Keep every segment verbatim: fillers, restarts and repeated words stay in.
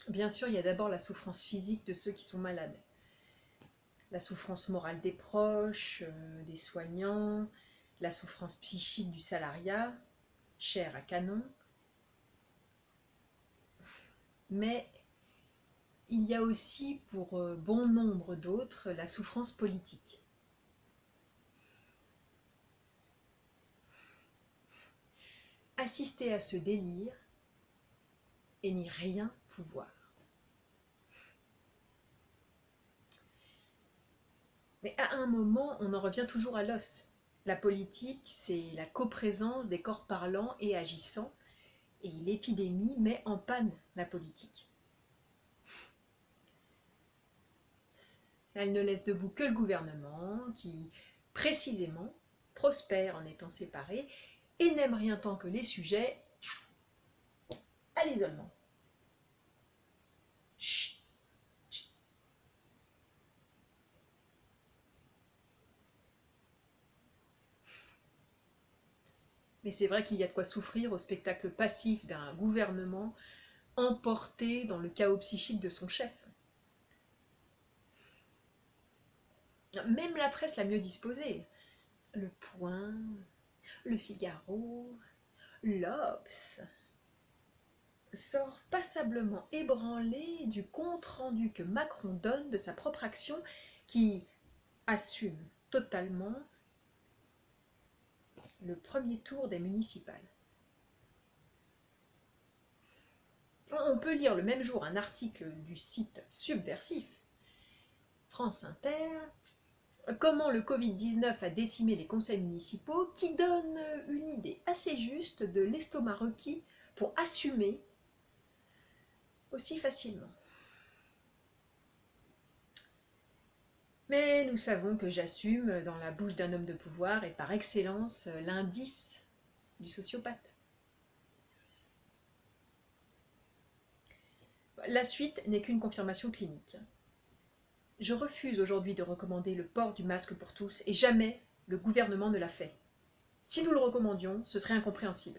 Bien sûr, il y a d'abord la souffrance physique de ceux qui sont malades, la souffrance morale des proches, euh, des soignants, la souffrance psychique du salariat, chair à canon, mais il y a aussi pour euh, bon nombre d'autres la souffrance politique. Assister à ce délire et n'y rien pouvoir. Mais à un moment, on en revient toujours à l'os. La politique, c'est la coprésence des corps parlants et agissants, et l'épidémie met en panne la politique. Elle ne laisse debout que le gouvernement, qui, précisément, prospère en étant séparé, et n'aime rien tant que les sujets à l'isolement. Chut, chut. Mais c'est vrai qu'il y a de quoi souffrir au spectacle passif d'un gouvernement emporté dans le chaos psychique de son chef. Même la presse la mieux disposée, Le Point, Le Figaro, l'Obs, sort passablement ébranlé du compte-rendu que Macron donne de sa propre action qui assume totalement le premier tour des municipales. On peut lire le même jour un article du site subversif France Inter, comment le Covid dix-neuf a décimé les conseils municipaux, qui donne une idée assez juste de l'estomac requis pour assumer aussi facilement. Mais nous savons que j'assume, dans la bouche d'un homme de pouvoir, et par excellence, l'indice du sociopathe. La suite n'est qu'une confirmation clinique. Je refuse aujourd'hui de recommander le port du masque pour tous, et jamais le gouvernement ne l'a fait. Si nous le recommandions, ce serait incompréhensible.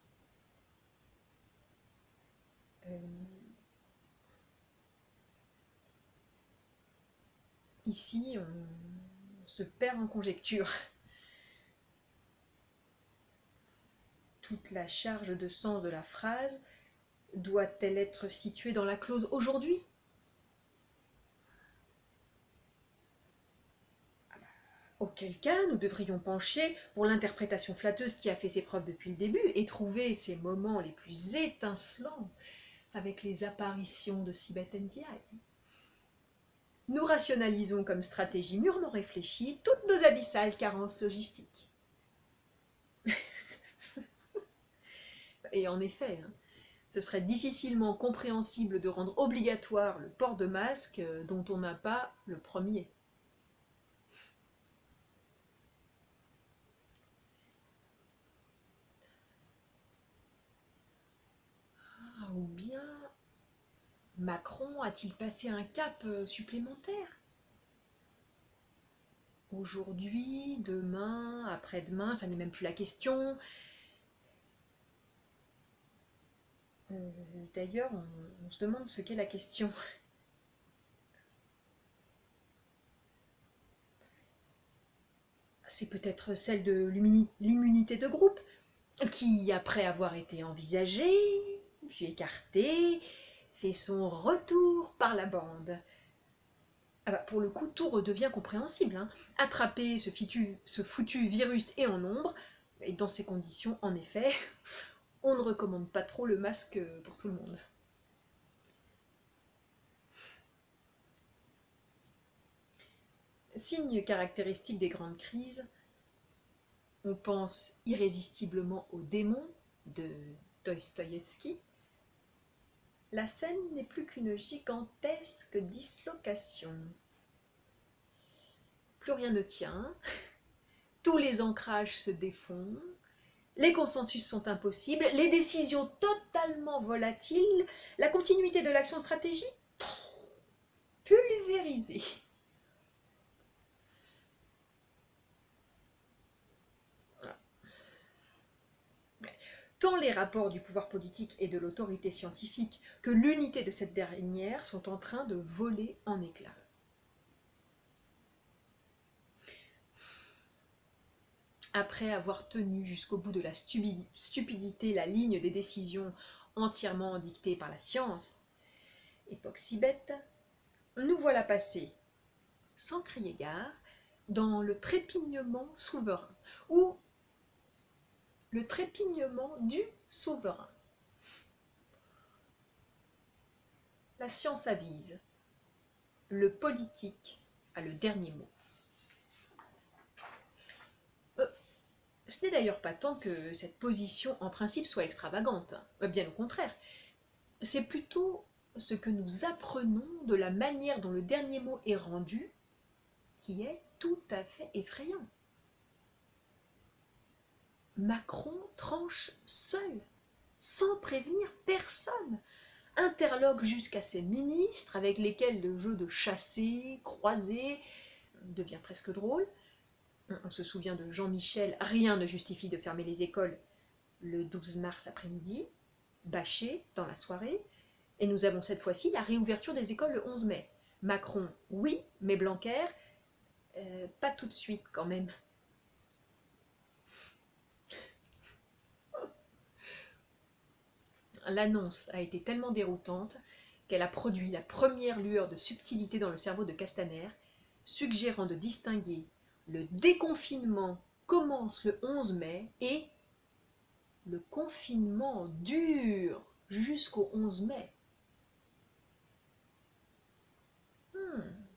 Euh... Ici, on se perd en conjectures. Toute la charge de sens de la phrase doit-elle être située dans la clause « aujourd'hui » ? Auquel cas, nous devrions pencher pour l'interprétation flatteuse qui a fait ses preuves depuis le début et trouver ces moments les plus étincelants avec les apparitions de Sibeth Ndiaye. Nous rationalisons comme stratégie mûrement réfléchie toutes nos abyssales carences logistiques. Et en effet, hein, ce serait difficilement compréhensible de rendre obligatoire le port de masque dont on n'a pas le premier. Ah, ou bien Macron a-t-il passé un cap supplémentaire ? Aujourd'hui, demain, après-demain, ça n'est même plus la question. Euh, D'ailleurs, on, on se demande ce qu'est la question. C'est peut-être celle de l'immunité de groupe, qui, après avoir été envisagée, puis écartée, fait son retour par la bande. Ah bah, pour le coup, tout redevient compréhensible. Hein. Attraper ce, fitu, ce foutu virus et en nombre, et dans ces conditions, en effet, on ne recommande pas trop le masque pour tout le monde. Signe caractéristique des grandes crises, on pense irrésistiblement au démon de Dostoïevski. La scène n'est plus qu'une gigantesque dislocation. Plus rien ne tient, tous les ancrages se défont, les consensus sont impossibles, les décisions totalement volatiles, la continuité de l'action stratégique pulvérisée. tant les rapports du pouvoir politique et de l'autorité scientifique que l'unité de cette dernière sont en train de voler en éclats. Après avoir tenu jusqu'au bout de la stupidité la ligne des décisions entièrement dictées par la science, époque si bête, nous voilà passés, sans crier gare, dans le trépignement souverain, ou le trépignement du souverain. La science avise, le politique a le dernier mot. Euh, ce n'est d'ailleurs pas tant que cette position en principe soit extravagante, bien au contraire. C'est plutôt ce que nous apprenons de la manière dont le dernier mot est rendu qui est tout à fait effrayant. Macron tranche seul, sans prévenir personne, interloque jusqu'à ses ministres avec lesquels le jeu de chasser, croiser devient presque drôle. On se souvient de Jean-Michel, rien ne justifie de fermer les écoles le douze mars après-midi, bâché dans la soirée, et nous avons cette fois-ci la réouverture des écoles le onze mai. Macron, oui, mais Blanquer, euh, pas tout de suite quand même. L'annonce a été tellement déroutante qu'elle a produit la première lueur de subtilité dans le cerveau de Castaner, suggérant de distinguer le déconfinement commence le onze mai et le confinement dure jusqu'au onze mai. Hmm.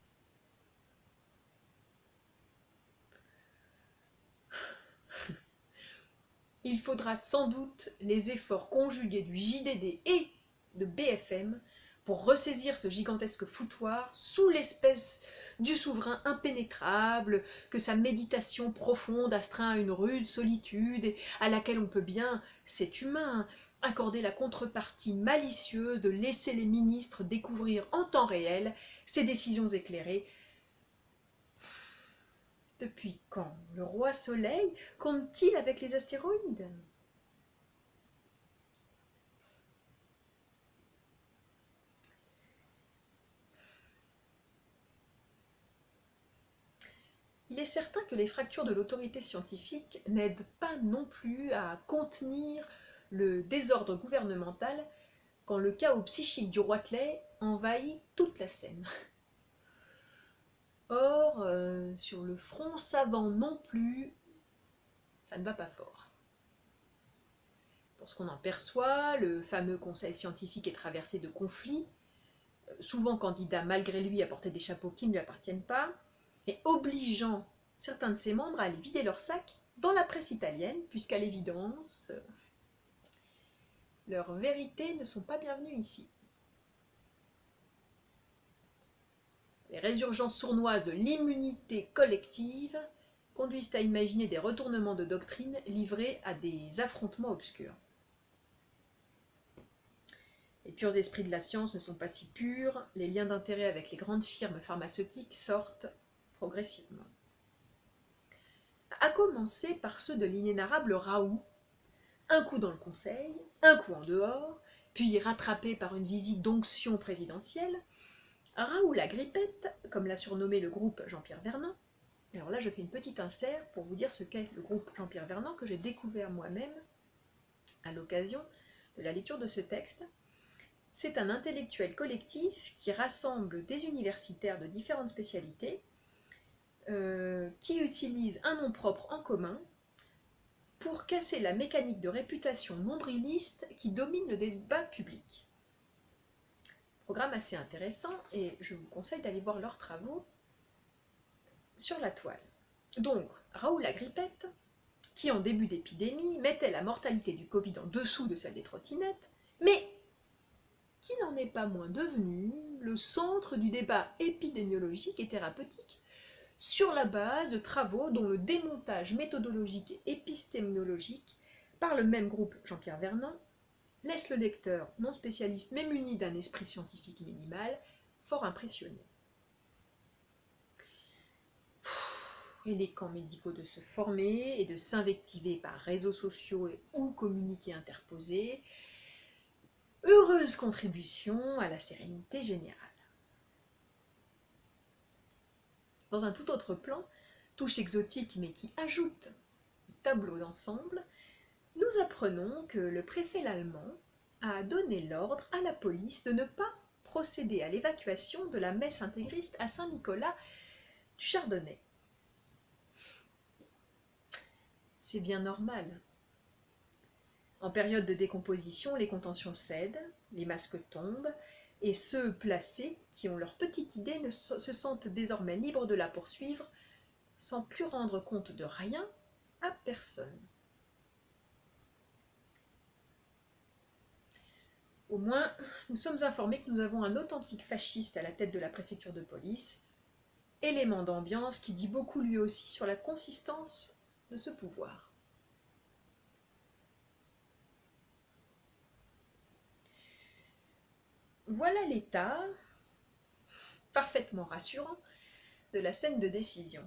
Il faudra sans doute les efforts conjugués du J D D et de B F M pour ressaisir ce gigantesque foutoir sous l'espèce du souverain impénétrable que sa méditation profonde astreint à une rude solitude et à laquelle on peut bien, c'est humain, accorder la contrepartie malicieuse de laisser les ministres découvrir en temps réel ses décisions éclairées. Depuis quand le roi Soleil compte-t-il avec les astéroïdes ? Il est certain que les fractures de l'autorité scientifique n'aident pas non plus à contenir le désordre gouvernemental quand le chaos psychique du Roitelet envahit toute la scène. Or, euh, sur le front savant non plus, ça ne va pas fort. Pour ce qu'on en perçoit, le fameux conseil scientifique est traversé de conflits, souvent candidat malgré lui à porter des chapeaux qui ne lui appartiennent pas, et obligeant certains de ses membres à aller vider leur sac dans la presse italienne, puisqu'à l'évidence, leurs vérités ne sont pas bienvenues ici. Les résurgences sournoises de l'immunité collective conduisent à imaginer des retournements de doctrine livrés à des affrontements obscurs. Les purs esprits de la science ne sont pas si purs, les liens d'intérêt avec les grandes firmes pharmaceutiques sortent progressivement. À commencer par ceux de l'inénarrable Raoult, un coup dans le conseil, un coup en dehors, puis rattrapé par une visite d'onction présidentielle, Raoult la grippette, comme l'a surnommé le groupe Jean-Pierre Vernant. Alors là, je fais une petite insert pour vous dire ce qu'est le groupe Jean-Pierre Vernant, que j'ai découvert moi-même à l'occasion de la lecture de ce texte. C'est un intellectuel collectif qui rassemble des universitaires de différentes spécialités, euh, qui utilisent un nom propre en commun pour casser la mécanique de réputation nombriliste qui domine le débat public. Programme assez intéressant et je vous conseille d'aller voir leurs travaux sur la toile. Donc, Raoult la grippette, qui en début d'épidémie mettait la mortalité du Covid en dessous de celle des trottinettes, mais qui n'en est pas moins devenu le centre du débat épidémiologique et thérapeutique sur la base de travaux dont le démontage méthodologique et épistémologique par le même groupe Jean-Pierre Vernant laisse le lecteur, non spécialiste mais muni d'un esprit scientifique minimal, fort impressionné. et les camps médicaux de se former et de s'invectiver par réseaux sociaux et ou communiqués interposés. Heureuse contribution à la sérénité générale. Dans un tout autre plan, touche exotique mais qui ajoute au tableau d'ensemble, nous apprenons que le préfet Lallemand a donné l'ordre à la police de ne pas procéder à l'évacuation de la messe intégriste à Saint-Nicolas du Chardonnay. C'est bien normal. En période de décomposition, les contentions cèdent, les masques tombent, et ceux placés, qui ont leur petite idée, ne se sentent désormais libres de la poursuivre, sans plus rendre compte de rien à personne. Au moins, nous sommes informés que nous avons un authentique fasciste à la tête de la préfecture de police, élément d'ambiance qui dit beaucoup lui aussi sur la consistance de ce pouvoir. Voilà l'état, parfaitement rassurant, de la scène de décision.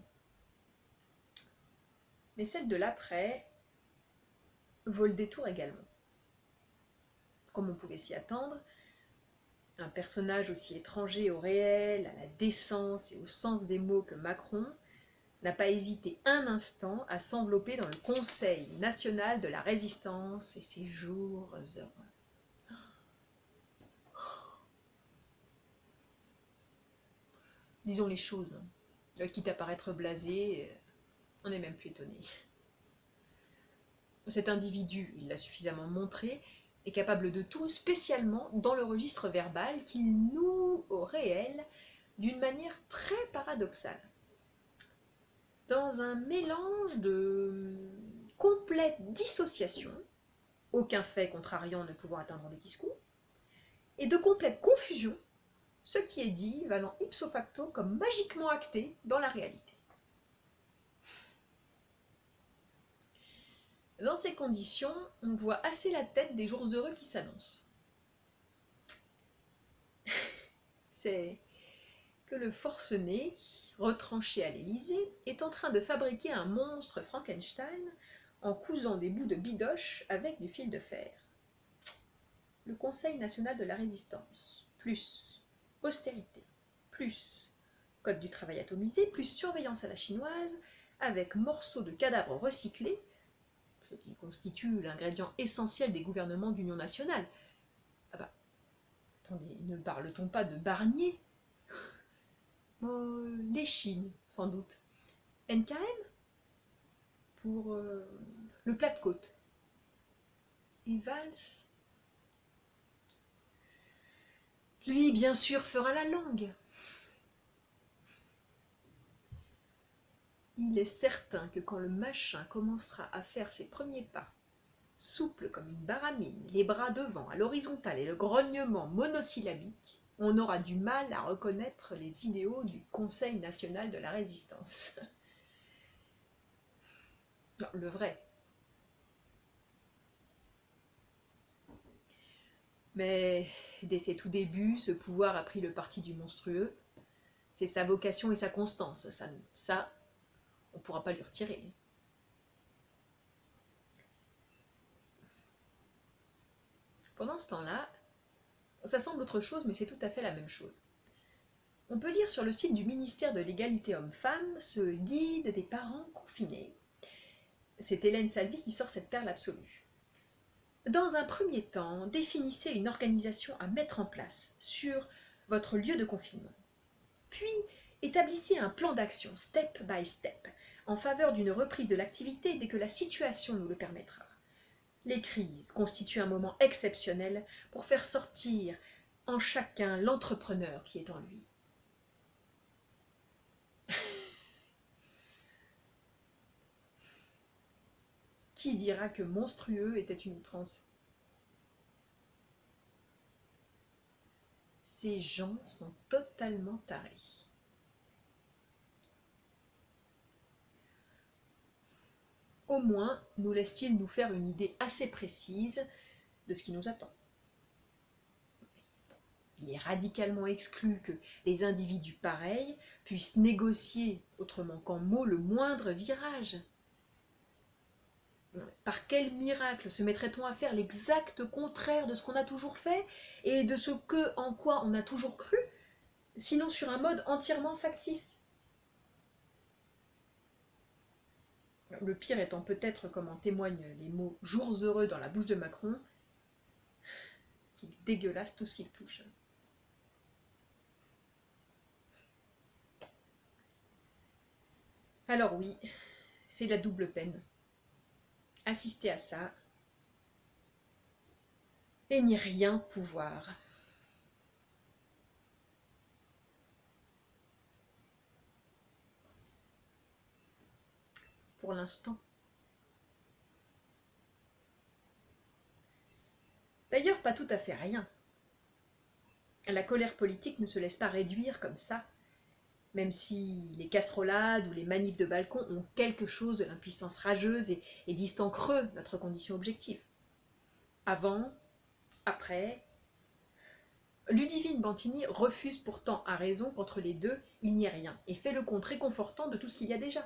Mais celle de l'après vaut le détour également. Comme on pouvait s'y attendre, un personnage aussi étranger au réel, à la décence et au sens des mots que Macron n'a pas hésité un instant à s'envelopper dans le Conseil national de la résistance et ses jours heureux. Disons les choses, quitte à paraître blasé, on n'est même plus étonné. Cet individu, il l'a suffisamment montré, est capable de tout, spécialement dans le registre verbal qu'il noue au réel d'une manière très paradoxale. Dans un mélange de complète dissociation, aucun fait contrariant ne pouvant atteindre le discours, et de complète confusion, ce qui est dit valant ipso facto comme magiquement acté dans la réalité. Dans ces conditions, on voit assez la tête des jours heureux qui s'annoncent. C'est que le forcené, retranché à l'Élysée, est en train de fabriquer un monstre Frankenstein en cousant des bouts de bidoche avec du fil de fer. Le Conseil national de la résistance, plus austérité, plus code du travail atomisé, plus surveillance à la chinoise, avec morceaux de cadavres recyclés, ce qui constitue l'ingrédient essentiel des gouvernements d'union nationale. Ah bah, attendez, ne parle-t-on pas de Barnier? Oh, les Chines, sans doute. N K M pour euh, le plat de côte. Et Valls, lui, bien sûr, fera la langue. Il est certain que quand le machin commencera à faire ses premiers pas, souple comme une baramine, les bras devant, à l'horizontale et le grognement monosyllabique, on aura du mal à reconnaître les vidéos du Conseil national de la résistance. Non, le vrai. Mais dès ses tout débuts, ce pouvoir a pris le parti du monstrueux. C'est sa vocation et sa constance. Ça, ça on ne pourra pas lui retirer. Pendant ce temps-là, ça semble autre chose, mais c'est tout à fait la même chose. On peut lire sur le site du ministère de l'égalité homme-femme ce guide des parents confinés. C'est Hélène Salvi qui sort cette perle absolue. Dans un premier temps, définissez une organisation à mettre en place sur votre lieu de confinement. Puis, établissez un plan d'action step by step en faveur d'une reprise de l'activité dès que la situation nous le permettra. Les crises constituent un moment exceptionnel pour faire sortir en chacun l'entrepreneur qui est en lui. Qui dira que monstrueux était une outrance? Ces gens sont totalement tarés. Au moins, nous laisse-t-il nous faire une idée assez précise de ce qui nous attend. Il il est radicalement exclu que des individus pareils puissent négocier, autrement qu'en mots, le moindre virage. Par quel miracle se mettrait-on à faire l'exact contraire de ce qu'on a toujours fait et de ce que, en quoi on a toujours cru, sinon sur un mode entièrement factice? Le pire étant peut-être, comme en témoignent les mots « jours heureux » dans la bouche de Macron, qu'il dégueulasse tout ce qu'il touche. Alors oui, c'est la double peine. Assister à ça et n'y rien pouvoir. Pour l'instant. D'ailleurs, pas tout à fait rien. La colère politique ne se laisse pas réduire comme ça, même si les casserolades ou les manifs de balcon ont quelque chose de l'impuissance rageuse et, et disent en creux notre condition objective. Avant, après, Ludivine Bantini refuse pourtant à raison qu'entre les deux, il n'y ait rien, et fait le compte réconfortant de tout ce qu'il y a déjà.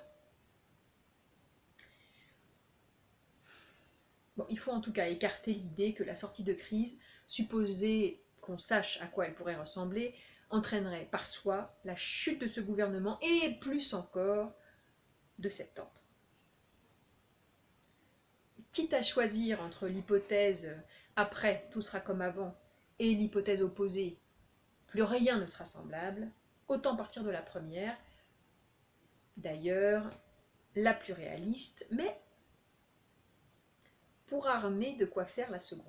Bon, il faut en tout cas écarter l'idée que la sortie de crise, supposée qu'on sache à quoi elle pourrait ressembler, entraînerait par soi la chute de ce gouvernement et plus encore de cet ordre. Quitte à choisir entre l'hypothèse « après, tout sera comme avant » et l'hypothèse opposée « plus rien ne sera semblable », autant partir de la première, d'ailleurs la plus réaliste, mais pour armer de quoi faire la seconde.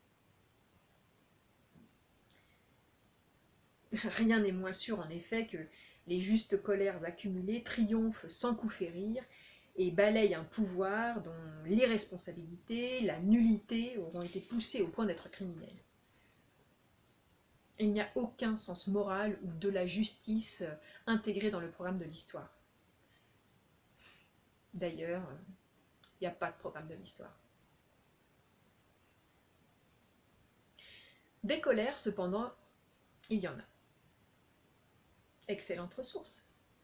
Rien n'est moins sûr en effet que les justes colères accumulées triomphent sans coup férir et balayent un pouvoir dont l'irresponsabilité, la nullité auront été poussées au point d'être criminelles. Il n'y a aucun sens moral ou de la justice intégré dans le programme de l'histoire. D'ailleurs, il n'y a pas de programme de l'histoire. Des colères, cependant, il y en a. Excellente ressource.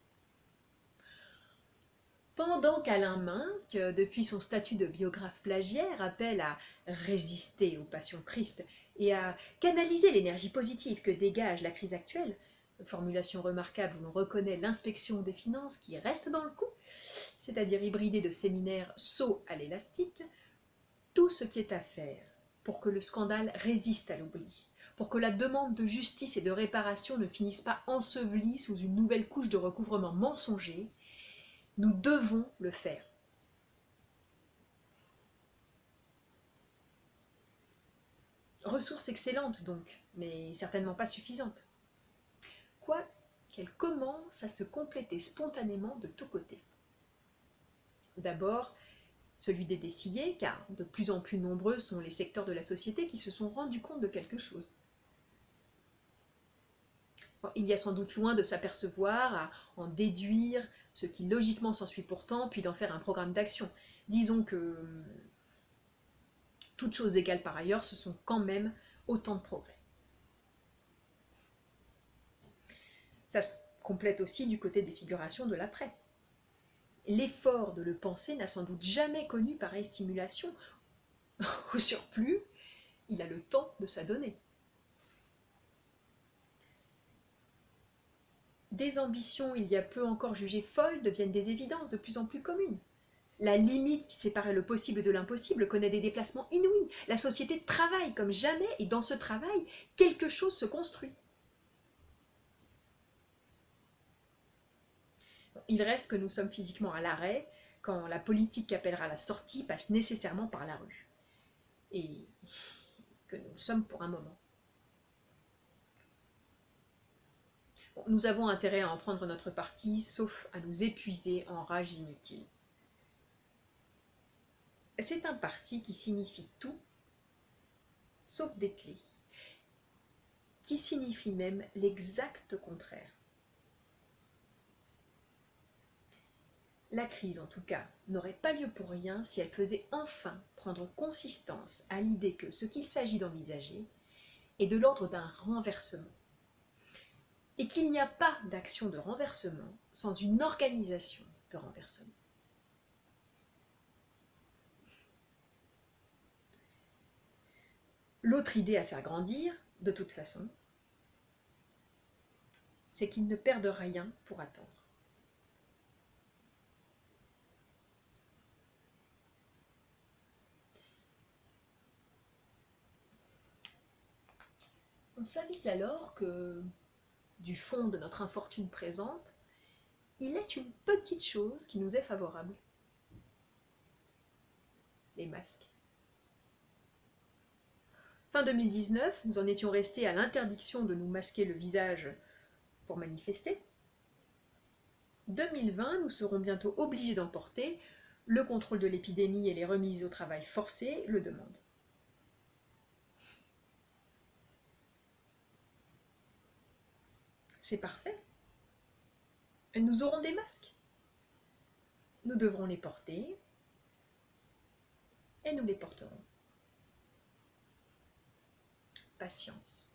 Pendant qu'Alain Minck, depuis son statut de biographe plagiaire, appelle à résister aux passions tristes et à canaliser l'énergie positive que dégage la crise actuelle, formulation remarquable où l'on reconnaît l'inspection des finances qui reste dans le coup, c'est-à-dire hybridée de séminaires sauts à l'élastique, tout ce qui est à faire pour que le scandale résiste à l'oubli, pour que la demande de justice et de réparation ne finisse pas ensevelie sous une nouvelle couche de recouvrement mensonger, nous devons le faire. Ressource excellente donc, mais certainement pas suffisante. Quoi qu'elle commence à se compléter spontanément de tous côtés. D'abord, celui des décillés, car de plus en plus nombreux sont les secteurs de la société qui se sont rendus compte de quelque chose. Bon, il y a sans doute loin de s'apercevoir, à en déduire ce qui logiquement s'ensuit pourtant, puis d'en faire un programme d'action. Disons que, toutes choses égales par ailleurs, ce sont quand même autant de progrès. Ça se complète aussi du côté des figurations de l'après. L'effort de le penser n'a sans doute jamais connu pareille stimulation. Au surplus, il a le temps de s'adonner. Des ambitions il y a peu encore jugées folles deviennent des évidences de plus en plus communes. La limite qui séparait le possible de l'impossible connaît des déplacements inouïs. La société travaille comme jamais et dans ce travail, quelque chose se construit. Il reste que nous sommes physiquement à l'arrêt quand la politique qu'appellera la sortie passe nécessairement par la rue. Et que nous sommes pour un moment. Bon, nous avons intérêt à en prendre notre parti, sauf à nous épuiser en rage inutile. C'est un parti qui signifie tout, sauf dételer, qui signifie même l'exact contraire. La crise, en tout cas, n'aurait pas lieu pour rien si elle faisait enfin prendre consistance à l'idée que ce qu'il s'agit d'envisager est de l'ordre d'un renversement. et qu'il n'y a pas d'action de renversement sans une organisation de renversement. L'autre idée à faire grandir, de toute façon, c'est qu'ils ne perdent rien pour attendre. On s'avise alors que, du fond de notre infortune présente, il est une petite chose qui nous est favorable. Les masques. Fin deux mille dix-neuf, nous en étions restés à l'interdiction de nous masquer le visage pour manifester. deux mille vingt, nous serons bientôt obligés d'en porter. Le contrôle de l'épidémie et les remises au travail forcées le demandent. C'est parfait. Nous aurons des masques. Nous devrons les porter et nous les porterons. Patience.